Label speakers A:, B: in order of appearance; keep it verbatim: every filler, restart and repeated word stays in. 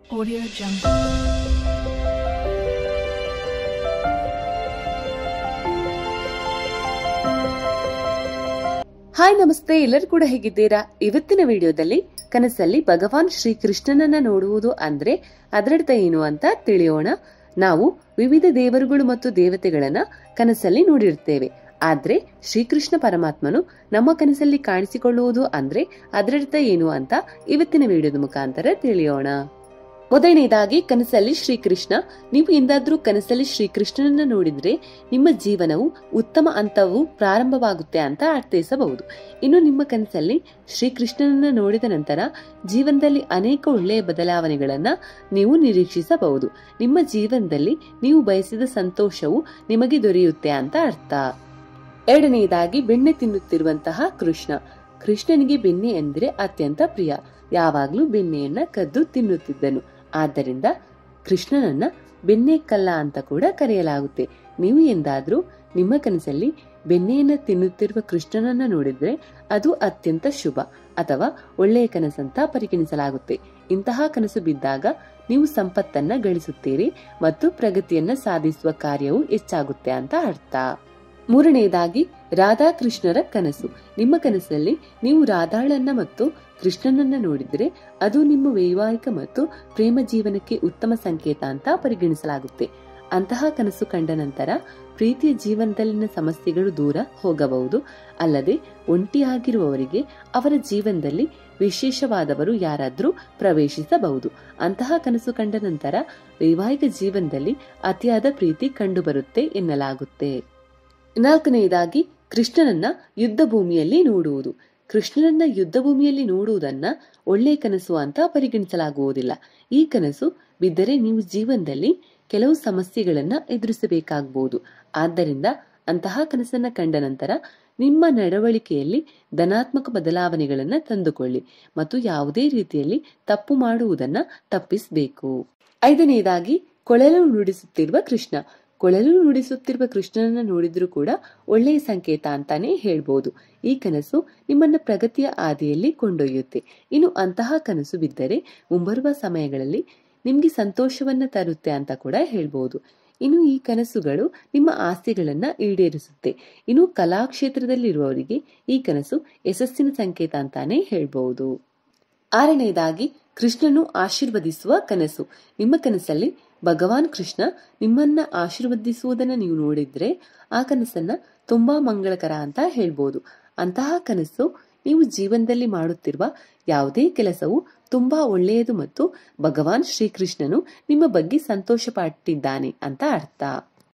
A: Audio Jungle.
B: Hi ನಮಸ್ತೆ, ಎಲ್ಲರೂ ಕೂಡ ಹೇಗಿದ್ದೀರಾ? ಇವತ್ತಿನ ವಿಡಿಯೋದಲ್ಲಿ ಕನಸಲ್ಲಿ ಭಗವಾನ್ ಶ್ರೀ ಕೃಷ್ಣನನ್ನ ನೋಡುವುದು ಅಂದ್ರೆ ಅದರರ್ಥ ಏನು ಅಂತ ತಿಳಿಯೋಣ. ನಾವು ವಿವಿಧ ದೇವರುಗಳು ಮತ್ತು ದೇವತೆಗಳನ್ನ ಕನಸಲ್ಲಿ ನೋಡಿರ್ತೇವೆ. ಆದ್ರೆ ಶ್ರೀಕೃಷ್ಣ ಪರಮಾತ್ಮನು ನಮ್ಮ ಕನಸಲ್ಲಿ ಕಾಣಿಸಿಕೊಳ್ಳುವುದು ಅಂದ್ರೆ ಅದರರ್ಥ ಏನು ಅಂತ ಇವತ್ತಿನ ವಿಡಿಯೋದ ಮುಖಾಂತರ ತಿಳಿಯೋಣ. ಮೊದಲನೇದಾಗಿ, ಕನಸಲ್ಲಿ ಶ್ರೀಕೃಷ್ಣ. ನೀವು ಎಂದಾದ್ರೂ ಕನಸಲ್ಲಿ ಶ್ರೀಕೃಷ್ಣನನ್ನ ನೋಡಿದ್ರೆ ನಿಮ್ಮ ಜೀವನವು ಉತ್ತಮ ಹಂತವು ಪ್ರಾರಂಭವಾಗುತ್ತೆ ಅಂತ ಅರ್ಥೈಸಬಹುದು. ಇನ್ನು ನಿಮ್ಮ ಕನಸಲ್ಲಿ ಶ್ರೀಕೃಷ್ಣನನ್ನ ನೋಡಿದ ನಂತರ ಜೀವನದಲ್ಲಿ ಅನೇಕ ಒಳ್ಳೆಯ ಬದಲಾವಣೆಗಳನ್ನ ನೀವು ನಿರೀಕ್ಷಿಸಬಹುದು. ನಿಮ್ಮ ಜೀವನದಲ್ಲಿ ನೀವು ಬಯಸಿದ ಸಂತೋಷವು ನಿಮಗೆ ದೊರೆಯುತ್ತೆ ಅಂತ ಅರ್ಥ. ಎರಡನೆಯದಾಗಿ, ಬೆಣ್ಣೆ ತಿನ್ನುತ್ತಿರುವಂತಹ ಕೃಷ್ಣ. ಕೃಷ್ಣನಿಗೆ ಬೆಣ್ಣೆ ಎಂದರೆ ಅತ್ಯಂತ ಪ್ರಿಯ. ಯಾವಾಗ್ಲೂ ಬೆಣ್ಣೆಯನ್ನ ಕದ್ದು ತಿನ್ನುತ್ತಿದ್ದನು. ಆದ್ದರಿಂದ ಕೃಷ್ಣನನ್ನ ಬೆಣ್ಣೆ ಕಲ್ಲ ಅಂತ ಕೂಡ ಕರೆಯಲಾಗುತ್ತೆ. ನೀವು ಎಂದಾದ್ರೂ ನಿಮ್ಮ ಕನಸಲ್ಲಿ ಬೆಣ್ಣೆಯನ್ನ ತಿನ್ನುತ್ತಿರುವ ಕೃಷ್ಣನನ್ನ ನೋಡಿದ್ರೆ ಅದು ಅತ್ಯಂತ ಶುಭ ಅಥವಾ ಒಳ್ಳೆಯ ಕನಸಂತ ಪರಿಗಣಿಸಲಾಗುತ್ತೆ. ಇಂತಹ ಕನಸು ಬಿದ್ದಾಗ ನೀವು ಸಂಪತ್ತನ್ನ ಗಳಿಸುತ್ತೀರಿ ಮತ್ತು ಪ್ರಗತಿಯನ್ನ ಸಾಧಿಸುವ ಕಾರ್ಯವು ಹೆಚ್ಚಾಗುತ್ತೆ ಅಂತ ಅರ್ಥ. ಮೂರನೆಯದಾಗಿ, ರಾಧಾಕೃಷ್ಣರ ಕನಸು. ನಿಮ್ಮ ಕನಸಲ್ಲಿ ನೀವು ರಾಧಾಳನ್ನ ಮತ್ತು ಕೃಷ್ಣನನ್ನ ನೋಡಿದ್ರೆ ಅದು ನಿಮ್ಮ ವೈವಾಹಿಕ ಮತ್ತು ಪ್ರೇಮ ಜೀವನಕ್ಕೆ ಉತ್ತಮ ಸಂಕೇತ ಅಂತ ಪರಿಗಣಿಸಲಾಗುತ್ತೆ. ಅಂತಹ ಕನಸು ಕಂಡ ನಂತರ ಪ್ರೀತಿಯ ಜೀವನದಲ್ಲಿನ ಸಮಸ್ಯೆಗಳು ದೂರ ಹೋಗಬಹುದು. ಅಲ್ಲದೆ ಒಂಟಿಯಾಗಿರುವವರಿಗೆ ಅವರ ಜೀವನದಲ್ಲಿ ವಿಶೇಷವಾದವರು ಯಾರಾದ್ರೂ ಪ್ರವೇಶಿಸಬಹುದು. ಅಂತಹ ಕನಸು ಕಂಡ ನಂತರ ವೈವಾಹಿಕ ಜೀವನದಲ್ಲಿ ಅತಿಯಾದ ಪ್ರೀತಿ ಕಂಡುಬರುತ್ತೆ ಎನ್ನಲಾಗುತ್ತೆ. ನಾಲ್ಕನೆಯದಾಗಿ, ಕೃಷ್ಣನನ್ನ ಯುದ್ಧ ಭೂಮಿಯಲ್ಲಿ ನೋಡುವುದು. ಕೃಷ್ಣನನ್ನ ಯುದ್ಧ ಭೂಮಿಯಲ್ಲಿ ನೋಡುವುದನ್ನ ಒಳ್ಳೆಯ ಕನಸು ಅಂತ ಪರಿಗಣಿಸಲಾಗುವುದಿಲ್ಲ. ಈ ಕನಸು ಬಿದ್ದರೆ ನೀವು ಜೀವನದಲ್ಲಿ ಕೆಲವು ಸಮಸ್ಯೆಗಳನ್ನ ಎದುರಿಸಬೇಕಾಗಬಹುದು. ಆದ್ದರಿಂದ ಅಂತಹ ಕನಸನ್ನ ಕಂಡ ನಂತರ ನಿಮ್ಮ ನಡವಳಿಕೆಯಲ್ಲಿ ಧನಾತ್ಮಕ ಬದಲಾವಣೆಗಳನ್ನ ತಂದುಕೊಳ್ಳಿ ಮತ್ತು ಯಾವುದೇ ರೀತಿಯಲ್ಲಿ ತಪ್ಪು ಮಾಡುವುದನ್ನ ತಪ್ಪಿಸಬೇಕು. ಐದನೆಯದಾಗಿ, ಕೊಳಲು ನುಡಿಸುತ್ತಿರುವ ಕೃಷ್ಣ. ಕೊಳಲು ನುಡಿಸುತ್ತಿರುವ ಕೃಷ್ಣನನ್ನ ನೋಡಿದ್ರೂ ಕೂಡ ಒಳ್ಳೆಯ ಸಂಕೇತ ಅಂತಾನೆ ಹೇಳ್ಬೋದು. ಈ ಕನಸು ನಿಮ್ಮನ್ನ ಪ್ರಗತಿಯ ಹಾದಿಯಲ್ಲಿ ಕೊಂಡೊಯ್ಯುತ್ತೆ. ಇನ್ನು ಅಂತಹ ಕನಸು ಬಿದ್ದರೆ ಮುಂಬರುವ ಸಮಯಗಳಲ್ಲಿ ನಿಮ್ಗೆ ಸಂತೋಷವನ್ನ ತರುತ್ತೆ ಅಂತ ಕೂಡ ಹೇಳ್ಬೋದು. ಇನ್ನು ಈ ಕನಸುಗಳು ನಿಮ್ಮ ಆಸೆಗಳನ್ನ ಈಡೇರಿಸುತ್ತೆ. ಇನ್ನು ಕಲಾ ಕ್ಷೇತ್ರದಲ್ಲಿರುವವರಿಗೆ ಈ ಕನಸು ಯಶಸ್ಸಿನ ಸಂಕೇತ ಅಂತಾನೆ ಹೇಳ್ಬಹುದು. ಆರನೆಯದಾಗಿ, ಕೃಷ್ಣನು ಆಶೀರ್ವದಿಸುವ ಕನಸು. ನಿಮ್ಮ ಕನಸಲ್ಲಿ ಭಗವಾನ್ ಕೃಷ್ಣ ನಿಮ್ಮನ್ನ ಆಶೀರ್ವದಿಸುವುದನ್ನ ನೀವು ನೋಡಿದ್ರೆ ಆ ಕನಸನ್ನ ತುಂಬಾ ಮಂಗಳಕರ ಅಂತ ಹೇಳ್ಬೋದು. ಅಂತಹ ಕನಸು ನೀವು ಜೀವನದಲ್ಲಿ ಮಾಡುತ್ತಿರುವ ಯಾವುದೇ ಕೆಲಸವು ತುಂಬಾ ಒಳ್ಳೆಯದು ಮತ್ತು ಭಗವಾನ್ ಶ್ರೀಕೃಷ್ಣನು ನಿಮ್ಮ ಬಗ್ಗೆ ಸಂತೋಷ ಪಟ್ಟಿದ್ದಾನೆ ಅಂತ ಅರ್ಥ.